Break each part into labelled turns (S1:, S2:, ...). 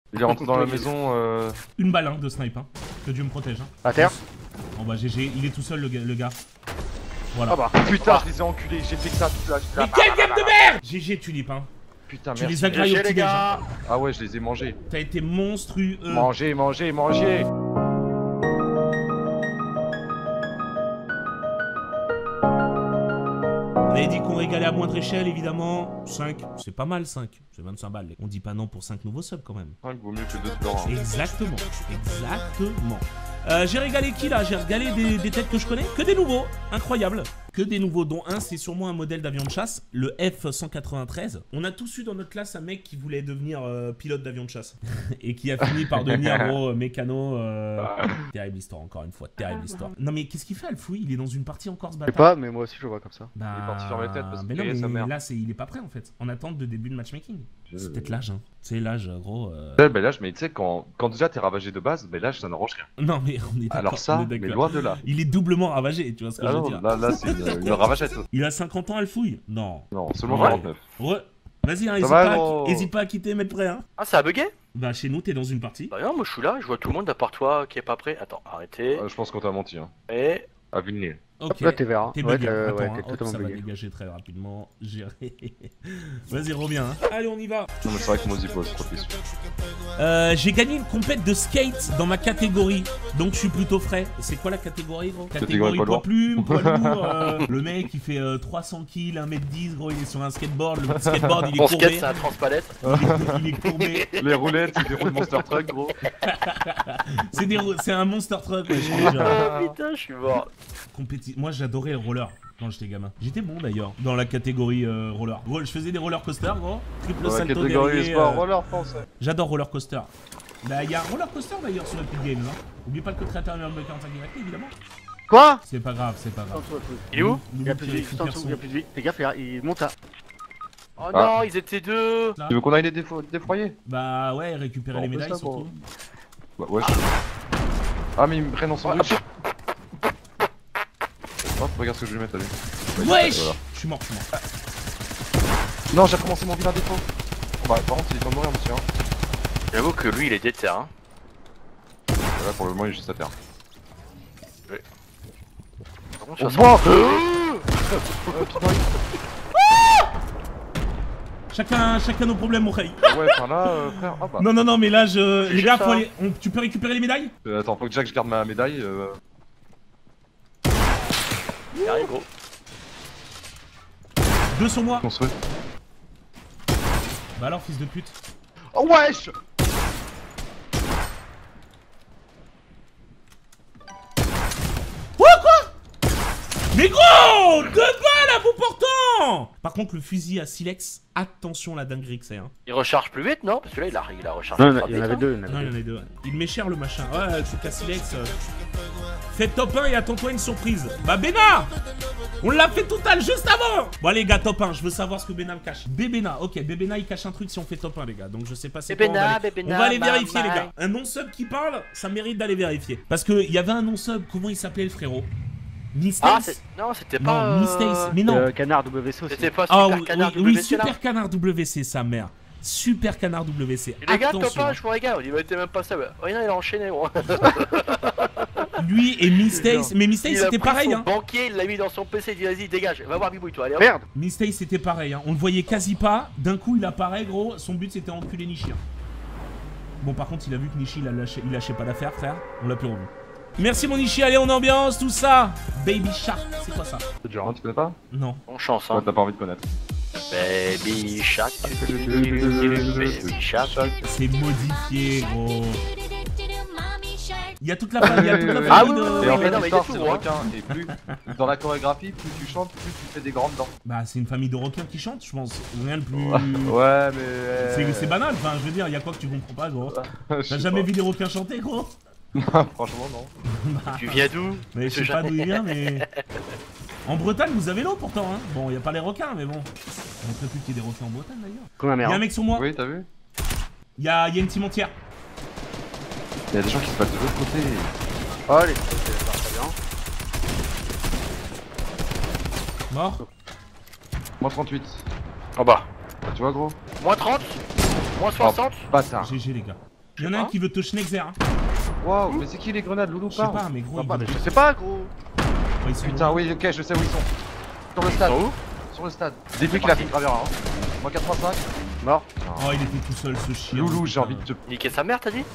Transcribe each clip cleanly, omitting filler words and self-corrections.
S1: Il est rentré dans la maison.
S2: Une balle hein, de snipe, hein. Que Dieu me protège. Hein.
S3: À terre.
S2: Bon bah GG, il est tout seul le gars. Voilà.
S3: Ah bah.
S1: Putain, je les ai enculés, j'ai fait que ça toute la.
S2: Mais quelle game de merde! GG Tulip, hein.
S1: Putain,
S2: Tu
S1: merci.
S2: les as graillés au
S3: les
S2: petit
S3: gars.
S1: Ah ouais, je les ai mangés.
S2: T'as été monstrueux.
S1: Mangez, mangez, mangez.
S2: On avait dit qu'on régalait à moindre échelle, évidemment. 5, c'est pas mal 5. C'est 25 balles. On dit pas non pour 5 nouveaux subs quand même.
S1: 5 vaut mieux que 2 Florins.
S2: Exactement, exactement. J'ai régalé qui là? J'ai régalé des têtes que je connais. Que des nouveaux, incroyable. Que des nouveaux, dont un c'est sûrement un modèle d'avion de chasse, le F-193. On a tous eu dans notre classe un mec qui voulait devenir pilote d'avion de chasse. Et qui a fini par devenir gros mécano. Terrible histoire, encore une fois, terrible histoire. Non mais qu'est-ce qu'il fait Alfouille? Il est dans une partie encore ce
S3: Je sais
S2: bâtard.
S3: pas, mais moi aussi je le vois comme ça.
S2: Bah,
S1: Il est parti fermer la tête parce
S2: mais
S1: qu'il
S2: non,
S1: est sa mère.
S2: là il est pas prêt en fait. En attente de début de matchmaking. C'est peut-être l'âge, hein. C'est l'âge, gros.
S1: Ben l'âge, mais tu sais, quand déjà t'es ravagé de base, ben l'âge ça n'arrange rien.
S2: Non mais on est d'accord.
S1: Alors ça,
S2: on est
S1: mais
S2: d'accord.
S1: loin de là.
S2: Il est doublement ravagé, tu vois ce que
S1: Ah
S2: je veux
S1: non,
S2: dire.
S1: là c'est une ravagette.
S2: Il a 50 ans, Alfouille? Non.
S1: Non, seulement
S3: Ouais.
S1: 49.
S2: Ouais. Vas-y, hein, hésite pas à quitter, mettre prêt, hein.
S4: Ah, ça a bugué?
S2: Bah, chez nous, t'es dans une partie.
S4: Bah non, moi je suis là, je vois tout le monde à part toi qui est pas prêt. Attends, arrêtez.
S1: Je pense qu'on t'a menti. Hein.
S4: Et.
S1: À Villeneuve.
S2: Ok.
S3: Hop, là t'es vert. Hein.
S2: T'es
S3: Ouais,
S2: bugué. Attends,
S3: ouais,
S2: hein,
S3: t'es
S2: hop,
S3: totalement
S2: ça va
S3: bugué.
S2: dégager très rapidement. Gérer. Vas-y, reviens. Hein. Allez, on y va.
S1: Non mais c'est vrai que Mozi pose trop de questions.
S2: J'ai gagné une compète de skate dans ma catégorie, donc je suis plutôt frais. C'est quoi la catégorie, gros?
S1: Catégorie poids
S2: poids
S1: lourd.
S2: plume, poids lourd. Le mec il fait 300 kills, 1m10, gros, il est sur un skateboard. Le skateboard il est
S4: Mon skate,
S2: courbé.
S4: c'est un transpalette.
S2: Il est courbé.
S1: Les roulettes, c'est des roues de Monster Truck, gros.
S2: C'est un monster truck, ouais, je te jure.
S4: Ah putain, je suis mort.
S2: Moi j'adorais le roller quand j'étais gamin. J'étais bon d'ailleurs dans la catégorie roller. Gros, je faisais des roller coasters, gros. Triple
S1: Dans la
S2: salto
S1: catégorie
S2: derrière,
S1: sport roller français.
S2: J'adore roller coaster. Bah il y a un roller coaster d'ailleurs sur Epic Games. Hein. Oublie pas que le créateur est de 45 direct évidemment.
S3: Quoi?
S2: C'est pas grave, c'est pas grave.
S4: Il est où?
S3: Il y a plus de vie, juste en dessous, il y a plus de vie. Fais gaffe, il monte là.
S4: Oh non, ils étaient deux.
S1: Tu veux qu'on aille les défroyer?
S2: Bah ouais, récupérer
S1: Bon,
S2: les
S1: on fait
S2: médailles
S1: ça,
S2: surtout.
S1: Bah ouais. Ah mais ils me prennent en sandwich. Hop, regarde ce que je vais mettre, allez.
S2: Wesh
S1: Voilà.
S2: Je suis mort.
S1: Non, j'ai recommencé mon vilain défaut. Bah par contre il est en train de mourir monsieur. Hein.
S4: J'avoue que lui, il est déter, hein.
S1: Là pour le moment il est juste à terre.
S4: Par contre,
S1: On
S4: ça
S1: voit.
S2: Chacun nos problèmes, mon rey.
S1: Ouais, enfin là, frère. Ah bah.
S2: Non, mais là, les gars,
S4: ça.
S2: faut aller... tu peux récupérer les médailles?
S1: Attends, faut que déjà que je garde ma médaille.
S4: il arrive, gros.
S2: 2 sur moi.
S1: On se fait.
S2: Bah alors, fils de pute.
S1: Oh wesh.
S2: Mais gros, 2 balles à bout portant. Par contre, le fusil à silex, attention la dinguerie que c'est, hein.
S4: Il recharge plus vite, non? Parce que là, il a rechargé.
S3: Non,
S4: ultra
S3: il y en
S4: vite,
S3: avait
S4: hein.
S3: deux.
S2: Non, il y en a 2. Ouais. Il met cher le machin. Ouais, le truc à silex. Fais top 1 et attends-toi une surprise. Bah, Béna, on l'a fait tout à l'heure, juste avant. Bon, allez, gars, top 1. Je veux savoir ce que Béna me cache. Bébéna, ok, Bébéna, il cache un truc si on fait top 1, les gars. Donc, je sais pas c'est quoi. On va aller vérifier, les gars. Un non-sub qui parle, ça mérite d'aller vérifier. Parce qu'il y avait un non-sub, comment il s'appelait le frérot?
S4: Ah,
S2: Mistace?
S4: non, c'était pas.
S2: Non, Mistace, mais non.
S3: Canard WC aussi.
S4: C'était pas
S2: Ah
S4: Super
S2: oui,
S4: Canard
S2: oui,
S4: WC là.
S2: Super Canard WC, sa mère. Super Canard WC.
S4: Et les gars, top
S2: Attention.
S4: 1, je vous regarde, on dit, bah, t'es même pas ça. Bah. Oh, non, il a enchaîné, gros.
S2: Lui et Mistace. Mais Mistace,
S4: Il a
S2: c'était
S4: pris
S2: pareil,
S4: son
S2: hein.
S4: banquier, il l'a mis dans son PC, il dit, vas-y, dégage, va voir Bibouille, toi, allez hop.
S3: Merde.
S2: Mistace, c'était pareil, hein. On le voyait quasi pas. D'un coup, il apparaît, gros. Son but, c'était enculer Nishi. Hein. Bon, par contre, il a vu que Nishi, il lâchait pas d'affaire, frère. On l'a plus revu. Merci, mon Nishi. Allez, on ambiance, tout ça. Baby Shark, c'est quoi ça?
S1: Genre, tu connais pas?
S2: Non.
S4: On chance,
S1: Ouais,
S4: hein.
S1: t'as pas envie de connaître.
S4: Baby Shark. Baby Shark.
S2: C'est modifié, gros. Il y a toute la famille,
S4: Ah oui,
S2: de...
S1: Et en
S4: mais
S1: fait,
S4: non, mais
S1: l'histoire,
S4: il est
S1: c'est
S4: fou,
S1: le
S4: hein.
S1: requin. Et plus, dans la chorégraphie, plus tu chantes, plus tu fais des grandes dents.
S2: Bah, c'est une famille de requins qui chantent, je pense. Rien de plus...
S1: Ouais, mais.
S2: C'est banal, enfin, je veux dire, il y a quoi que tu comprends pas, gros?
S1: Je
S2: T'as
S1: sais
S2: jamais
S1: pas.
S2: vu des requins chanter, gros?
S1: Franchement, non.
S4: Tu viens d'où?
S2: Mais je sais pas d'où il vient, mais... En Bretagne, vous avez l'eau pourtant, hein. Bon, il y a pas les requins, mais bon. On ne sait plus qu'il y ait des requins en Bretagne, d'ailleurs.
S3: Comme la
S2: Il y a un
S3: merde.
S2: mec sur moi.
S1: Oui, t'as vu?
S2: Il y a une cimentière.
S1: Il y a des gens qui se battent de l'autre côté.
S3: Oh, les c'est très bien.
S2: Mort.
S1: Moins 38.
S4: En bas.
S1: Bah, tu vois, gros?
S4: Moins 30. Moins 60.
S1: Bâtard.
S2: GG, les gars. Y'en a un qui veut te schnexer, hein.
S1: Waouh, mais c'est qui les grenades, Loulou?
S2: Je sais pas, mais gros,
S3: Bah,
S2: ils
S3: mais je sais pas, gros.
S2: ils sont-
S1: Putain, oui, ok, je sais où ils sont. Sur le stade.
S4: Où?
S1: Sur le stade. Depuis qu'il a fait une travers, hein. Moi 85.
S3: Mort.
S2: Oh, il était tout seul, ce chien.
S1: Loulou, j'ai envie de te.
S4: Niquer sa mère, t'as dit?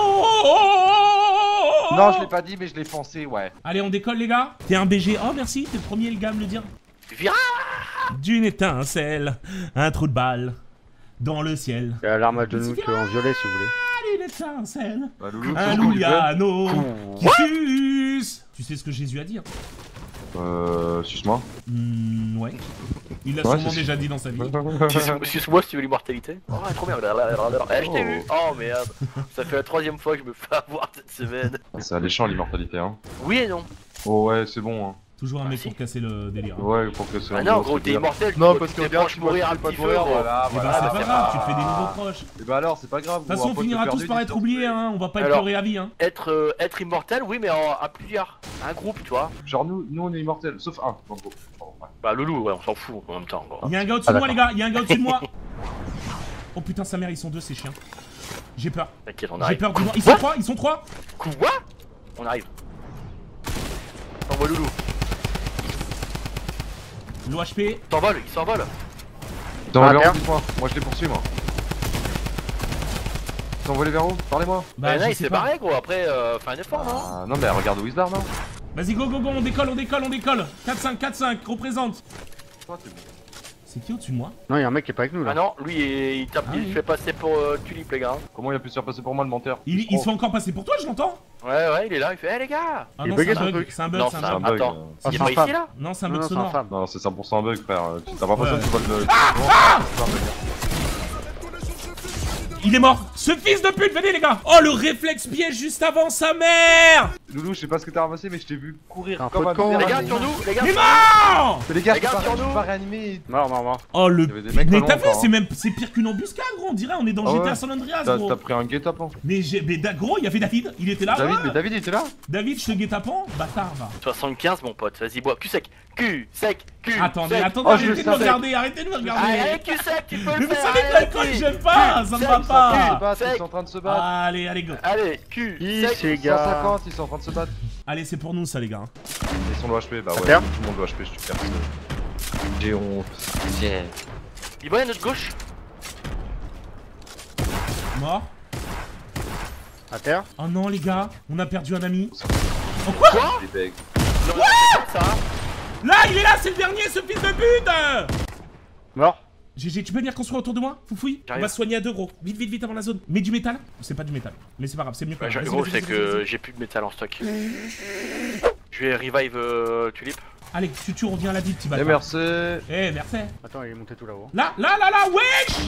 S2: Oh
S1: Non, je l'ai pas dit, mais je l'ai foncé, ouais.
S2: Allez, on décolle, les gars. T'es un BG. Oh, merci, t'es le premier, le gars, à me le dire.
S4: Vira.
S2: D'une étincelle, un trou de balle dans le ciel.
S3: Il y a l'arme à genoux en violet si vous voulez.
S2: Une étincelle,
S1: Bah, Loulou,
S2: un
S1: tout ce que tu veux.
S2: louliano qui suce. Tu sais ce que Jésus a dit, hein?
S1: Suce-moi.
S2: Ouais. Il l'a
S1: Ouais,
S2: sûrement
S1: c'est-
S2: déjà dit dans sa vie.
S4: Excuse-moi si tu veux l'immortalité. Oh, trop bien. Eh, je t'ai vu. Oh merde. Ça fait la 3ème fois que je me fais avoir cette semaine.
S1: C'est alléchant l'immortalité, hein.
S4: Oui et non.
S1: Oh, ouais, c'est bon, hein.
S2: Toujours un mec
S4: si.
S2: pour casser le délire. Hein.
S1: Ouais, pour que ce
S4: Ah non, gros, t'es immortel.
S1: Non,
S4: tu
S1: parce
S4: t'es
S1: que bien,
S4: proche de mourir un petit peu. gros.
S1: voilà,
S2: Eh ben,
S1: voilà.
S2: c'est
S1: bah,
S2: pas grave, tu te fais des nouveaux proches. De
S1: Et bah alors, c'est pas grave.
S2: toute façon, on finira tous par être oubliés, hein. On va pas être
S4: Alors-
S2: pleurés à vie, hein.
S4: Être immortel, oui, mais à plusieurs. Un groupe, tu vois.
S1: Genre, nous, on est immortels, sauf un dans le groupe. Pardon, ouais.
S4: Bah, Loulou, ouais, on s'en fout en même temps.
S2: Il y a un gars au-dessus de moi, les gars. Il y a un gars au-dessus de moi. Oh putain, sa mère, ils sont deux, ces chiens. J'ai peur.
S4: T'inquiète, on
S2: J'ai
S4: arrive.
S2: peur du noir. Ils sont trois, ils sont trois.
S4: Quoi? On arrive. T'envoies Loulou.
S2: L'OHP.
S4: Il s'envole.
S1: Dans
S3: Ah,
S1: le
S3: merde.
S1: vers, dites-moi. Moi, je les poursuis, moi. T'es envolé vers où? Parlez-moi.
S2: Bah,
S4: Là,
S2: je
S4: il
S2: sais
S4: s'est
S2: pas.
S4: barré, gros. Après, fais un effort, non?
S1: Ah, non, mais regarde où il se barre, non?
S2: Vas-y, go, go, go, on décolle, on décolle, on décolle. 4-5, 4-5, représente.
S1: Toi, t'es bon.
S2: C'est qui au-dessus de moi?
S3: Non, il y a un mec qui est pas avec nous
S4: Ah
S3: là.
S4: non, lui, il tape,
S2: Ah
S4: il
S2: oui.
S4: se fait passer pour Tulip, les gars.
S1: Comment il a pu se faire passer pour moi, le menteur?
S2: Il se fait encore passer pour toi, je l'entends.
S4: Ouais, il est là, il fait, hé les gars!
S2: Ah
S3: Il
S2: non,
S3: buguait
S2: c'est un
S3: son
S2: bug,
S3: truc.
S2: c'est un bug,
S4: Non,
S2: c'est un
S4: ça-
S1: C'est un
S2: bug.
S1: bug.
S4: Attends.
S3: Ah,
S4: Il est
S3: c'est
S4: pas
S3: un fan.
S4: ici, là?
S2: Non, c'est un
S3: Non,
S2: bug
S3: non, c'est un
S2: sonore.
S3: fan.
S1: Non, c'est 100% un bug, frère. T'as pas l'impression
S2: Ouais.
S1: que tu voles le.
S2: Il est mort. Ce fils de pute, venez les gars. Oh, le réflexe piège juste avant sa mère.
S1: Loulou, je sais pas ce que t'as ramassé, mais je t'ai vu courir
S3: Un
S1: comme
S3: peu
S1: un
S3: de con.
S1: ver
S4: Les gars,
S1: animé.
S4: sur nous, les gars!
S2: Mais non.
S1: Mais les gars,
S4: Les
S1: je
S4: gars,
S1: peux
S4: sur
S1: pas- je
S4: nous.
S1: peux pas réanimer.
S3: Mort.
S2: Oh, le.
S1: Il y avait des mecs
S2: Mais
S1: pas
S2: t'as
S1: loin,
S2: vu,
S1: encore,
S2: c'est même. C'est pire qu'une embuscade, gros. On dirait, on est dans
S1: Ah
S2: GTA
S1: ouais.
S2: San Andreas,
S1: T'as
S2: gros.
S1: pris un guet-apens.
S2: Mais gros, il y avait David. Il était là.
S1: David,
S2: ouais.
S1: mais David, il était là?
S2: David, je te guet-apens. Bâtard, va.
S4: 75, mon pote, vas-y, bois. Cul sec, cul sec, cul
S2: Attendez,
S4: sec.
S2: attendez,
S1: Oh, je le
S2: arrêtez de me
S1: savais.
S2: regarder, arrêtez de me regarder.
S4: Allez, cul sec, tu peux
S2: Mais
S4: le
S2: vous
S4: faire!
S2: savez que l'alcool,
S4: allez,
S2: j'aime pas, ça me va
S1: Ils
S2: pas.
S1: se battent,
S4: sec.
S1: ils sont en train de se battre.
S2: Allez, allez, go.
S4: Allez, cul
S3: Qui
S4: sec!
S3: ces gars?
S1: 150, ils sont en train de se battre.
S2: Allez, c'est pour nous, ça, les gars.
S1: Ils sont le HP, bah
S3: À
S1: ouais,
S3: terre
S1: tout le monde le HP, je te perce. J'ai honte. Tiens.
S4: Il va à notre gauche?
S2: Mort.
S3: À terre.
S2: Oh non, les gars, on a perdu un ami.
S1: Les becs.
S4: Non, mais c'est comme ça!
S2: Là, il est là, c'est le dernier, ce fils de pute.
S3: Mort.
S2: GG, tu peux venir construire autour de moi, Foufouille? On
S4: J'arrive.
S2: va se soigner à deux, gros. Vite, vite, vite avant la zone. Mets du métal. C'est pas du métal, mais c'est pas grave, c'est mieux que
S4: Ouais,
S2: rien. Vas-y,
S4: gros,
S2: vas-y,
S4: c'est
S2: vas-y,
S4: que
S2: vas-y.
S4: j'ai plus de métal en stock. Je vais revive Tulip.
S2: Allez, Tutu, on vient à la vie, petit
S1: Et
S2: bâtard.
S1: merci.
S2: Eh, merci.
S3: Attends, il est monté tout là-haut.
S2: Là, wesh.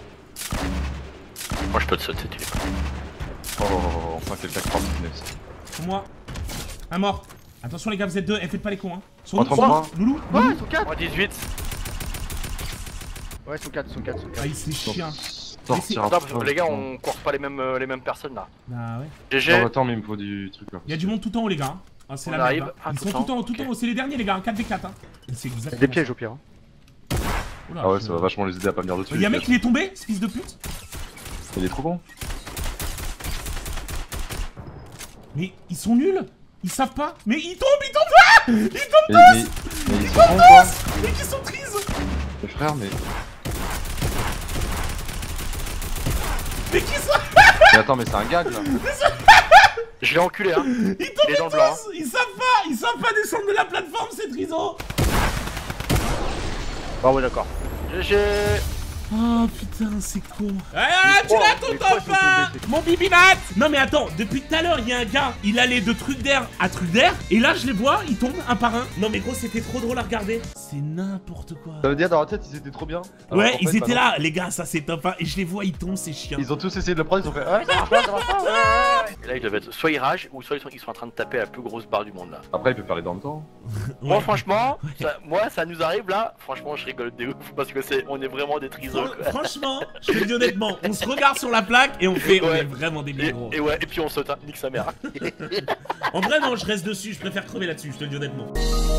S4: Moi, je peux te sauter, Tulip.
S1: Oh, enfin quelqu'un qui prend le business.
S2: Pour moi. Un mort. Attention, les gars, vous êtes deux. Eh, faites pas les cons, hein. Sur
S1: Entre
S2: nous,
S1: moi.
S2: Loulou.
S3: Ouais,
S2: Loulou.
S3: ils sont 4.
S4: Moi, 18.
S3: Ouais, ils sont 4, ils sont 4, ils sont 4.
S2: Ah, c'est chiant.
S1: Sortir
S4: Attends, parce que les gars, on court pas les mêmes personnes là.
S2: Bah ouais.
S1: Non,
S4: GG.
S1: attends, mais il me faut du truc là.
S2: Il y a du monde tout en haut, les gars. Ah, c'est
S4: On
S2: la merde.
S4: arrive.
S2: hein.
S4: Ah,
S2: Ils
S4: tout
S2: sont
S4: en
S2: tout en haut,
S4: haut,
S2: tout en
S4: ok.
S2: haut. C'est les derniers, les gars. 4v4. Hein. C'est exactement.
S3: Des pièges au pire. Hein.
S2: Oula,
S1: Ah ouais,
S2: je-
S1: ça va vachement les aider à pas venir dessus.
S2: Il y a un mec qui est tombé, ce fils de pute.
S1: Il est trop bon.
S2: Mais ils sont nuls. Ils savent pas. Mais ils tombent. Ah ils tombent
S1: Mais ils sont bons quoi.
S2: Mais qui sont tristes.
S1: Les frères, mais.
S2: Mais qui sont.
S1: Mais attends, mais c'est un gag là.
S4: Je l'ai enculé, hein.
S2: Ils
S4: Il est
S2: tombent
S4: dans le blanc,
S2: tous. Ils savent pas descendre de la plateforme, ces trisos.
S3: Ah ouais, d'accord.
S4: GG.
S2: Oh putain, c'est con. Ah, tu l'as ton
S3: les trois, ils
S2: top
S3: sont tombés, c'est
S2: mon bibinat. Non mais attends, depuis tout à l'heure, il y a un gars, il allait de truc d'air à truc d'air, et là je les vois, ils tombent un par un. Non mais gros, c'était trop drôle à regarder. C'est n'importe quoi.
S1: Ça veut dire dans la tête, ils étaient trop bien. Alors
S2: Ouais,
S1: qu'en
S2: ils
S1: fait,
S2: étaient
S1: bah
S2: là, les gars, ça c'est top 1, et je les vois, ils tombent, ces chiens.
S1: non. Ils ont tous essayé de le prendre, ils ont fait. Ouais, ça marche pas, ça marche pas. Ouais.
S4: Et là, ils doivent être soit ils ragent ou soit ils sont en train de taper la plus grosse barre du monde là.
S1: Après, il peut faire les dents en même temps.
S4: Moi,
S2: Ouais.
S4: franchement, ça nous arrive là. Franchement, je rigole de ouf parce que on est vraiment des trisos. quoi.
S2: Franchement, je te le dis honnêtement, on se regarde sur la plaque et on fait, on
S4: Ouais.
S2: est vraiment des
S4: Et,
S2: gros.
S4: et ouais, et puis on saute, hein, nique sa mère.
S2: En vrai, non, je reste dessus, je préfère crever là-dessus, je te le dis honnêtement.